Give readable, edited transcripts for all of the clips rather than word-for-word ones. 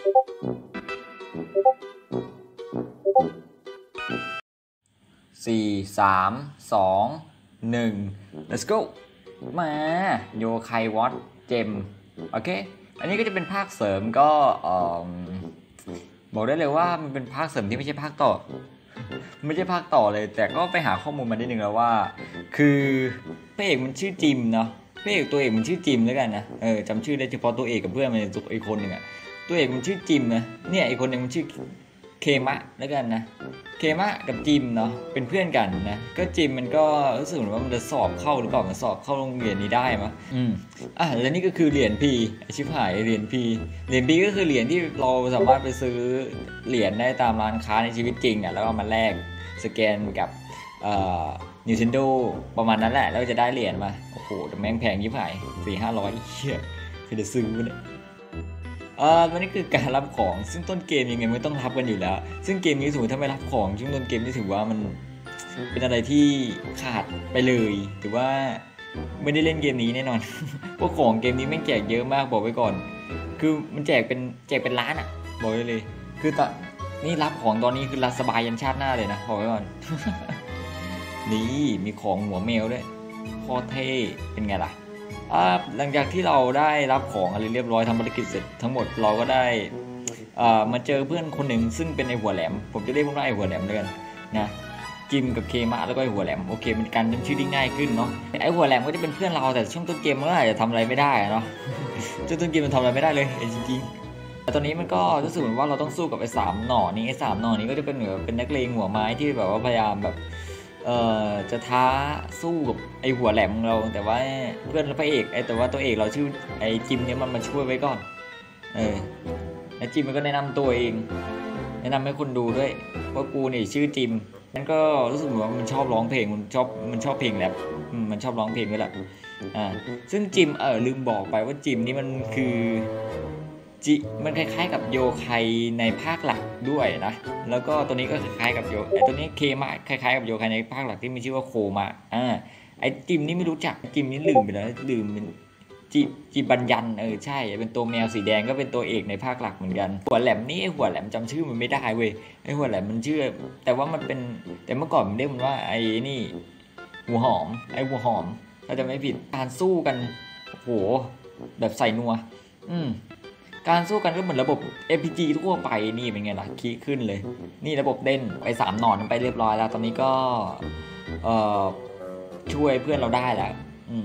4 3 2 let's go มาโยไควอตเจมโอเคอันนี้ก็จะเป็นภาคเสริมก็บอกได้เลยว่ามันเป็นภาคเสริมที่ไม่ใช่ภาคต่อเลยแต่ก็ไปหาข้อมูลมาได้หนึ่งแล้วว่าคือพระเอกมันชื่อจิมเนาะพระเอกตัวเอกมันชื่อจิมแล้วกันนะจำชื่อได้เฉพาะตัวเอกกับเพื่อนมันอีกคนหนึ่งอะตัวเอกมันชื่อจิมนะเนี่ยอีกคนหนึ่งมันชื่อเคมะแล้วกันนะเคมะกับจิมเนาะเป็นเพื่อนกันนะก็จิมมันก็รู้สึกว่ามันจะสอบเข้าหรือเปล่ามันสอบเข้าโรงเรียนนี้ได้มั้ยแล้วนี่ก็คือเหรียญ P ชิบหายเหรียญ P ก็คือเหรียญที่เราสามารถไปซื้อเหรียญได้ตามร้านค้าในชีวิตจริงอ่ะแล้วก็มาแลกสแกนกับNintendo ประมาณนั้นแหละแล้วจะได้เหรียญมาโอ้โหแต่แม่งแพงชิบหาย 400-500 เหี้ยคือจะซื้อเนี่ยวันนี้คือการรับของซึ่งต้นเกมยังไงไม่ต้องรับกันอยู่แล้วซึ่งเกมนี้สมมติถ้าไม่รับของช่วงต้นเกมนี่ถือว่ามันเป็นอะไรที่ขาดไปเลยถือว่าไม่ได้เล่นเกมนี้แน่นอนพวกของเกมนี้แม่งแจกเยอะมากบอกไว้ก่อนคือมันแจกเป็นล้านอ่ะบอกเลยคือตอนนี่รับของตอนนี้คือรับสบายยันชาติหน้าเลยนะบอกไว้ก่อน นี่มีของหัวแมวด้วยโคตรเท่เป็นไงล่ะหลังจากที่เราได้รับของอะไรเรียบร้อยทำภารกิจเสร็จทั้งหมดเราก็ได้มาเจอเพื่อนคนหนึ่งซึ่งเป็นไอหัวแหลมผมจะเรียกว่าไอหัวแหลมเลยกันนะจิมกับเคมะแล้วก็ไอหัวแหลมโอเคเป็นการจำชื่อที่ง่ายขึ้นเนาะไอหัวแหลมก็จะเป็นเพื่อนเราแต่ช่วงต้นเกมมันก็อาจจะทำอะไรไม่ได้เนาะช่วงต้นเกมมันทำอะไรไม่ได้เลยจริงๆแต่ตอนนี้มันก็รู้สึกเหมือนว่าเราต้องสู้กับไอ3 หน่อนี้ไอ3 หน่อนี้ก็จะเป็นเหมือนเป็นนักเลงหัวไม้ที่แบบว่าพยายามแบบจะท้าสู้กับไอหัวแหลมของเราแต่ว่าเพื่อนพระเอกแต่ว่าตัวเอกเราชื่อไอจิมเนี่ยมันมาช่วยไว้ก่อนไอจิมมันก็แนะนำตัวเองแนะนำให้คนดูด้วยว่ากูเนี่ยชื่อจิมนั่นก็รู้สึกว่ามันชอบร้องเพลงมันชอบเพลงแรปมันชอบร้องเพลงด้วยแหละซึ่งจิมลืมบอกไปว่าจิมนี่มันคือมันคล้ายๆกับโยไคในภาคหลักด้วยนะแล้วก็ตัวนี้ก็คล้ายๆกับตัวนี้เคมะคล้ายๆกับโยไคในภาคหลักที่มีชื่อว่าโคมะไอจิมนี่ไม่รู้จักจิมนี่ลืมไปแล้วลืมเป็นจิบัญญันใช่เป็นตัวแมวสีแดงก็เป็นตัวเอกในภาคหลักเหมือนกันหัวแหลมนี่หัวแหลมจำชื่อมันไม่ได้เว้ยไอหัวแหลมมันชื่อแต่ว่ามันเป็นแต่เมื่อก่อนมันเรียกมันว่าไอ้นี่หัวหอมไอหัวหอมถ้าจะไม่ผิดการสู้กันโหแบบใส่นัวการสู้กันก็เหมือนระบบ RPG ทั่วไปนี่เป็นไงล่ะคีย์ขึ้นเลยนี่ระบบเด่นไป3 หนอนไปเรียบร้อยแล้วตอนนี้ก็ช่วยเพื่อนเราได้แล้ว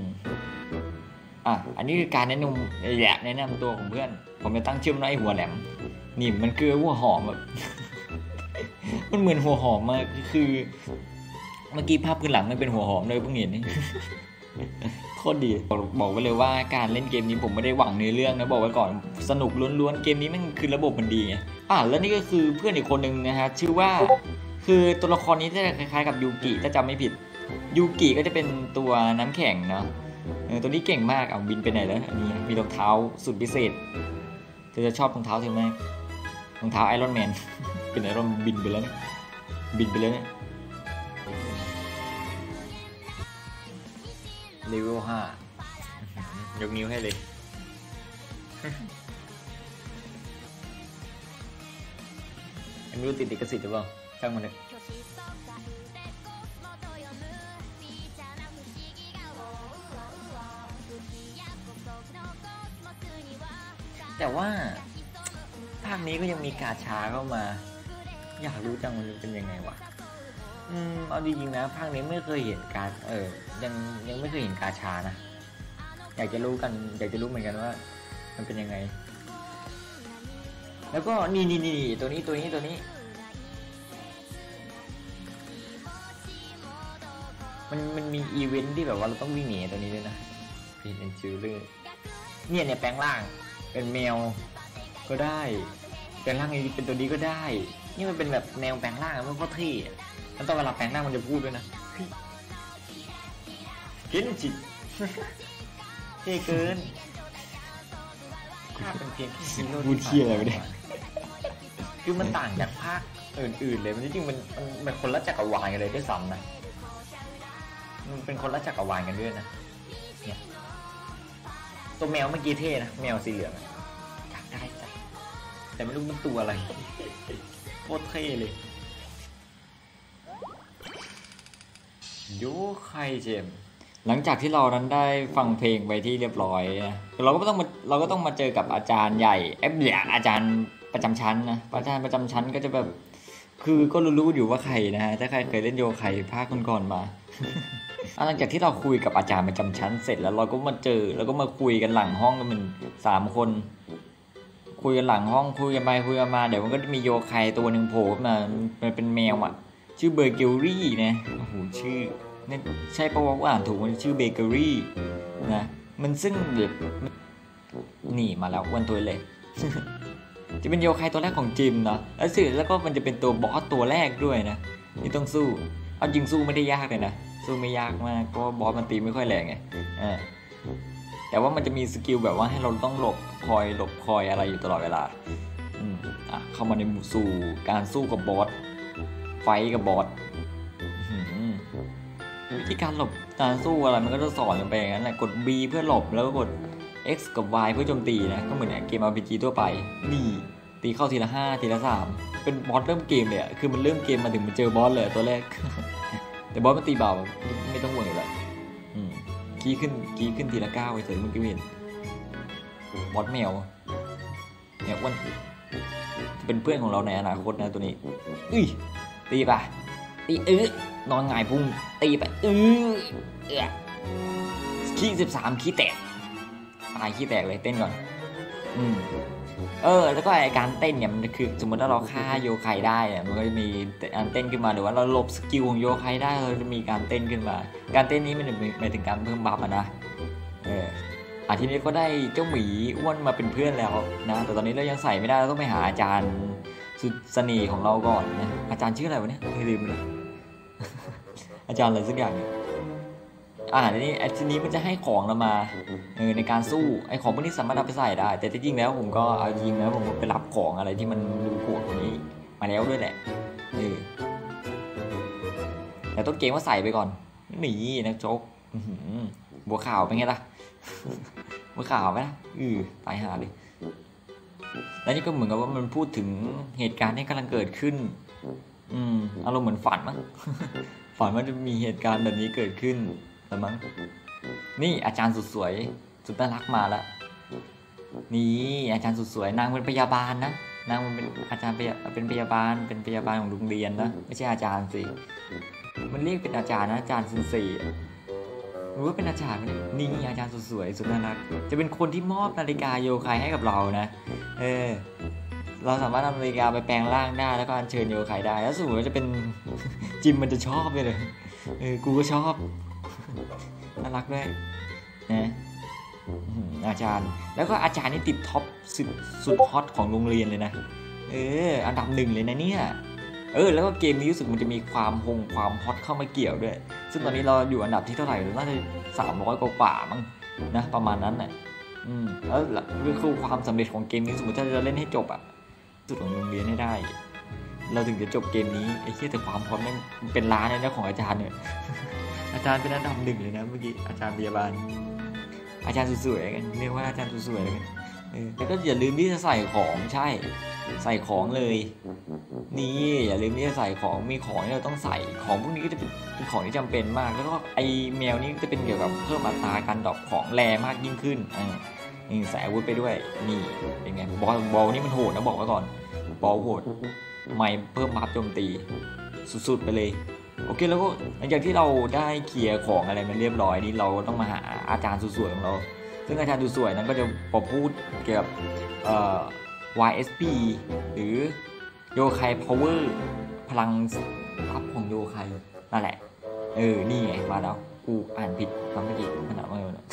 อันนี้คือการแนะนำตัวของเพื่อนผมจะตั้งชื่อมันว่าไอ้หัวแหลมนี่มันคือหัวหอมแบบ มันเหมือนหัวหอมมากคือเมื่อกี้ภาพพื้นหลังมันเป็นหัวหอมเลยเพิ่งเห็นนี่ โคตรดีบอกไว้เลยว่าการเล่นเกมนี้ผมไม่ได้หวังในเรื่องนะบอกไว้ก่อนสนุกล้วนๆเกมนี้มันคือระบบมันดีไงแล้วนี่ก็คือเพื่อนอีกคนนึงนะฮะชื่อว่าคือตัวละครนี้จะคล้ายๆกับยูกิถ้าจำไม่ผิดยูกิก็จะเป็นตัวน้ำแข็งเนาะตัวนี้เก่งมากบินไปไหนแล้วอันนี้มีรองเท้าสุดพิเศษเธอจะชอบรองเท้าเธอไหมรองเท้าไอรอนแมนเป็นไอรอนบินไปแล้วเนี่ยเลเวล 5ยกนิ้วให้เลยไม่รู้ติดลิขสิทธิ์หรือเปล่าช่างมันเลยแต่ว่าภาคนี้ก็ยังมีกาชาเข้ามาอยากรู้จังมันเป็นยังไงวะเอาจริงๆนะภาคนี้ไม่เคยเห็นการยังไม่เคยเห็นกาชานะอยากจะรู้เหมือนกันว่ามันเป็นยังไงแล้วก็นี่ตัวนี้มันมีอีเวนท์ที่แบบว่าเราต้องวิ่งหนีตัวนี้ด้วยนะเป็นจิวเลอร์เนี่ยแปลงร่างเป็นแมวก็ได้แปลงร่างเป็นตัวนี้ก็ได้นี่มันเป็นแบบแนวแปลงร่างมันก็เท่แล้วตอนเวลาแปลงร่างมันจะพูดด้วยนะเห็นจิเท่เกินภาพเป็นเพียงซีโร่พูดเที่ยอะไรไปเนี่ยคือมันต่างจากภาคอื่นๆเลยมันจริงๆมันคนละจักรวาลกันเลยด้วยซ้ำนะมันเป็นคนละจักรวาลกันด้วยนะเนี่ยตัวแมวเมื่อกี้เท่นะแมวสีเหลืองอยากได้จ้ะแต่ไม่รู้มันตัวอะไรโคตรเท่เลยโยไคเจมหลังจากที่เรานั้นได้ฟังเพลงไปที่เรียบร้อยนะเราก็ต้องมาเจอกับอาจารย์ใหญ่อาจารย์ประจำชั้นนะอาจารย์ประจำชั้นก็จะแบบคือก็รู้อยู่ว่าใครนะฮะถ้าใครเคยเล่นโยไคภาคก่อนๆมาหลังจากที่เราคุยกับอาจารย์ประจำชั้นเสร็จแล้วเราก็มาเจอแล้วก็มาคุยกันหลังห้องกันมัน3 คนคุยกันหลังห้องคุยกันไปคุยกันมาเดี๋ยวมันก็มีโยไคตัวหนึ่งโผล่ขึ้นมามันเป็นแมวอ่ะชื่อเบเกอรี่นะโอ้โหชื่อนี่ใช่ปะวะว่าอ่านถูกมันชื่อเบเกอรี่นะมันซึ่งแบบนี่มาแล้ววันตัวเลย จะเป็นโยไคตัวแรกของจิมเนาะแล้วก็มันจะเป็นตัวบอสตัวแรกด้วยนะที่ต้องสู้เอาจริงสู้ไม่ได้ยากเลยนะสู้ไม่ยากมากเพราะบอสมันตีไม่ค่อยแรงไงแต่ว่ามันจะมีสกิลแบบว่าให้เราต้องหลบคอยอะไรอยู่ตลอดเวลาเข้ามาในสู่การสู้กับบอสไฟกับบอสวิธีการหลบการสู้อะไรมันก็จะสอนกันไปอย่างนั้นแหละกด B เพื่อหลบแล้วก็กด X กับ Y เพื่อโจมตีนะก็เหมือนเกม RPG ทั่วไปนี่ตีเข้าทีละ5ทีละ3เป็นบอสเริ่มเกมเลยคือมันเริ่มเกมมาถึงมันเจอบอสเลยตัวแรก แต่บอสมันตีเบาไม่ต้องห่วงเลยกี้ขึ้นทีละ9ไปเฉยเมื่อกี้เห็นบอสแมวเนี่ยอ้วนจะเป็นเพื่อนของเราในอนาคตนะตัวนี้ตีป่ะตีนอนหงายพุ่งตีไปขี้13ขี้แตกตายขี้แตกเลยเต้นก่อนแล้วก็การเต้นเนี่ยมันคือสมมติว่าเราฆ่าโยไคได้เนี่ยมันก็จะมีการเต้นขึ้นมาหรือว่าเราหลบสกิลของโยไคได้เราจะมีการเต้นขึ้นมาการเต้นนี้มันหมายถึงการเพิ่มบัฟนะทีนี้ก็ได้เจ้าหมีอ้วนมาเป็นเพื่อนแล้วนะแต่ตอนนี้เรายังใส่ไม่ได้เราต้องไปหาอาจารย์สุดเสน่ห์ของเราก่อนนะอาจารย์ชื่ออะไรวะเนี่ยลืมเลย อาจารย์อะไรสักอย่างทีนี้มันจะให้ของเรามาในการสู้ไอ้ของพวกนี้สามารถเอาไปใส่ได้แต่จริงๆแล้วผมก็เอาจริงแล้วผมไปรับของอะไรที่มันดูโหดกว่านี้มาแล้วด้วยแหละแต่ต้นเกมว่าใส่ไปก่อนนี่นะโจ๊กบัวขาวเป็นไงล่ะ บัวขาวไหมนะตายห่าเลยแล้วนี่ก็เหมือนกับว่ามันพูดถึงเหตุการณ์ที่กำลังเกิดขึ้นอารมณ์เหมือนฝันมั้ง ฝันว่าจะมีเหตุการณ์แบบนี้เกิดขึ้นแต่มั้งนี่อาจารย์สุดสวยสุดน่ารักมาแล้วนี่อาจารย์สุดสวยนางเป็นพยาบาลนะนางเป็นอาจารย์เป็นพยาบาลของโรงเรียนนะไม่ใช่อาจารย์สิมันเรียกเป็นอาจารย์นะอาจารย์ซุนซีหรือว่าเป็นอาจารย์นี่อาจารย์สุดสวยสุดน่ารักจะเป็นคนที่มอบนาฬิกาโยไคให้กับเรานะเราสามารถนำนาฬิกาไปแปลงร่างได้แล้วก็อัญเชิญโยไคได้แล้วสมมติว่าจะเป็นจิมมันจะชอบเลยกูก็ชอบน่ารักด้วยนะอาจารย์แล้วก็อาจารย์นี่ติดท็อปสุดฮอตของโรงเรียนเลยนะอันดับ1เลยนะเนี่ยแล้วก็เกมนี้รู้สึกมันจะมีความฮอตเข้ามาเกี่ยวด้วยซึ่งตอนนี้เราอยู่อันดับที่เท่าไหร่น่าจะ300 กว่ามั้งนะประมาณนั้นแหละแล้วคือความสำเร็จของเกมนี้สมมติถ้าจะเล่นให้จบสุดของโรงเรียนให้ได้เราถึงจะจบเกมนี้ไอ้เหี้ยแต่ความฮอตมันเป็นล้านเลยนะของอาจารย์เนี่ยอาจารย์เป็นอันดับ1เลยนะเมื่อกี้อาจารย์พยาบาลอาจารย์สวยๆกันเรียกว่าอาจารย์สวยๆเลยกันแล้วก็อย่าลืมที่จะใส่ของใช่ใส่ของเลยนี่อย่าลืมที่จะใส่ของมีของที่เราต้องใส่ของพวกนี้ก็จะเป็นของที่จำเป็นมากแล้วก็ไอแมวนี้จะเป็นเกี่ยวกับเพิ่มอัตราการดรอปของแรงมากยิ่งขึ้นนี่ใส่อาวุธไปด้วยนี่เป็นไงบอลนี่มันโหดนะบอกไว้ก่อนบอลโหดไม่เพิ่มบัฟโจมตีสุดๆไปเลยโอเคแล้วก็หลังจากที่เราได้เคลียร์ของอะไรมันเรียบร้อยนี่เราต้องมาหาอาจารย์สวยๆของเราซึ่งอาจารย์สวยๆนั้นก็จะพูดเกี่ยวกับYSP หรือโยไคพาวเวอร์พลังลับของโยไคนั่นแหละนี่ไงมาแล้วกูอ่านผิดคำเมื่อกี้ขนาดว่านั่นแหละ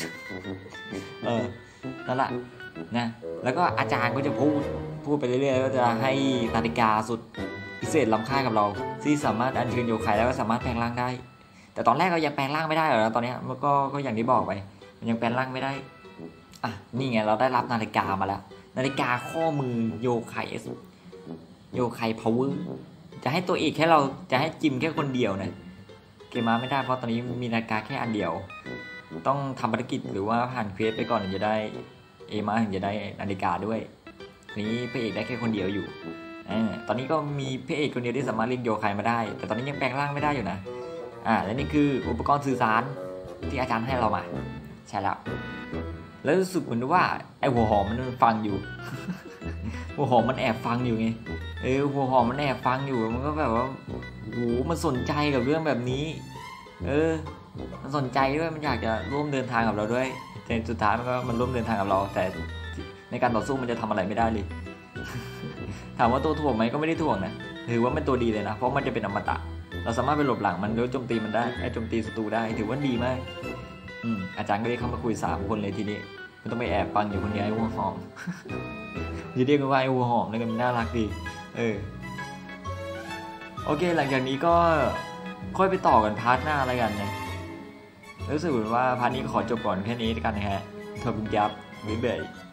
นะแล้วก็อาจารย์ก็จะพูดไปเรื่อยๆก็จะให้นาฬิกาสุดพิเศษล้ำค่ากับเราที่สามารถอัญเชิญโยไคแล้วก็สามารถแปลงร่างได้แต่ตอนแรกเรายังแปลงร่างไม่ได้หรอกนะตอนนี้มันก็อย่างที่บอกไปมันยังแปลงร่างไม่ได้นี่ไงเราได้รับนาฬิกามาแล้วนาฬิกาข้อมือโยไคพาวเวอร์จะให้ตัวเอกแค่เราจะให้จิมแค่คนเดียวนะเกมมาไม่ได้เพราะตอนนี้มีนาฬิกาแค่อันเดียวต้องทำภารกิจหรือว่าผ่านเควสไปก่อนถึงจะได้มาถึงจะได้นาฬิกาด้วยนี้พระเอกได้แค่คนเดียวอยู่ตอนนี้ก็มีพระเอกคนเดียวที่สามารถเรียกโยคายมาได้แต่ตอนนี้ยังแปลงร่างไม่ได้อยู่นะและนี่คืออุปกรณ์สื่อสารที่อาจารย์ให้เรามาใช่แล้วรู้สึกเหมือนว่าไอหัวหอมมันฟังอยู่ หัวหอมมันแอบฟังอยู่ไงหัวหอมมันแอบฟังอยู่มันก็แบบว่าโหมันสนใจกับเรื่องแบบนี้มันสนใจด้วยมันอยากจะร่วมเดินทางกับเราด้วยแต่สุดท้ายมันร่วมเดินทางกับเราแต่ในการต่อสู้มันจะทำอะไรไม่ได้เลย ถามว่าตัวถ่วงไหมก็ไม่ได้ถ่วงนะถือว่ามันตัวดีเลยนะเพราะมันจะเป็นอมตะเราสามารถไปหลบหลังมันแล้วโจมตีมันได้โจมตีศัตรูได้ถือว่าดีมากอาจารย์ก็เรียกเข้ามาคุย3 คนเลยทีนี้ไม่ต้องไปแอบฟังอยู่คนเดียวไอ้หัวหอม จะเรียกว่าไอ้หัวหอมแล้วกันมันน่ารักดีโอเคหลังจากนี้ก็ค่อยไปต่อกันพาร์ทหน้าอะไรกันนะรู้สึกว่าพาร์ทนี้ก็ขอจบก่อนแค่นี้แล้วกันนะฮะขอบคุณครับบ๊ายบาย